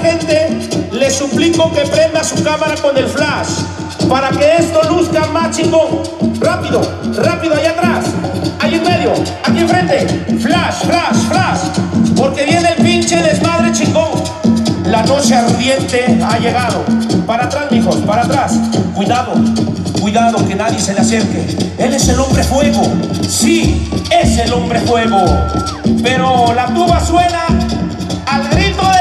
gente, le suplico que prenda su cámara con el flash para que esto luzca más chingón. Rápido, rápido, allá atrás, ahí en medio, aquí enfrente. Flash, flash, flash, porque viene el pinche desmadre chingón. La noche ardiente ha llegado. Para atrás, mijos, para atrás. Cuidado, cuidado, que nadie se le acerque. Él es el hombre fuego. Sí, es el hombre fuego. Pero la tuba suena al grito